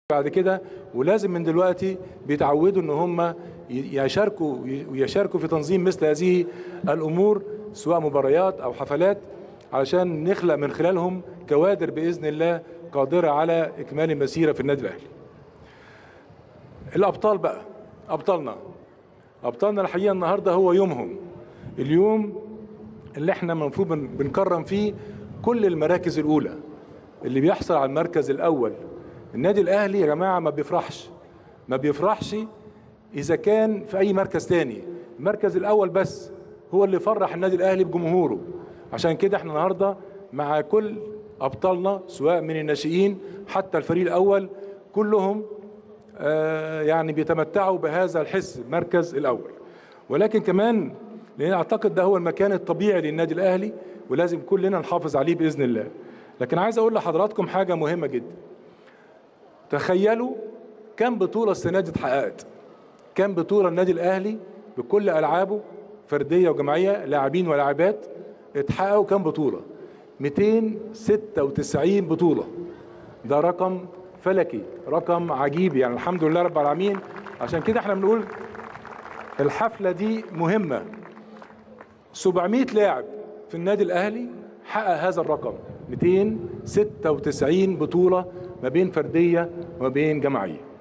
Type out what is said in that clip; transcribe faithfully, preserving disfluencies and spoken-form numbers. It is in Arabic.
بعد كده، ولازم من دلوقتي بيتعودوا ان هم يشاركوا ويشاركوا في تنظيم مثل هذه الامور، سواء مباريات او حفلات، علشان نخلق من خلالهم كوادر باذن الله قادره على اكمال المسيره في النادي الاهلي. الابطال بقى، ابطالنا ابطالنا الحقيقه النهارده هو يومهم، اليوم اللي احنا المفروض بنكرم فيه كل المراكز الاولى. اللي بيحصل على المركز الاول النادي الاهلي يا جماعه ما بيفرحش ما بيفرحش اذا كان في اي مركز تاني، المركز الاول بس هو اللي يفرح النادي الاهلي بجمهوره. عشان كده احنا النهارده مع كل ابطالنا سواء من الناشئين حتى الفريق الاول، كلهم آه يعني بيتمتعوا بهذا الحس، المركز الاول. ولكن كمان لان اعتقد ده هو المكان الطبيعي للنادي الاهلي، ولازم كلنا نحافظ عليه باذن الله. لكن عايز اقول لحضراتكم حاجه مهمه جدا. تخيلوا كم بطولة السنة دي اتحققت، كم بطولة النادي الأهلي بكل ألعابه فردية وجماعية، لاعبين ولاعبات، اتحققوا كم بطولة؟ مئتين وستة وتسعين بطولة. ده رقم فلكي، رقم عجيب يعني، الحمد لله رب العالمين. عشان كده احنا بنقول الحفلة دي مهمة. سبعمئة لاعب في النادي الأهلي حقق هذا الرقم، مئتين وستة وتسعين بطولة ما بين فردية وما بين جماعية.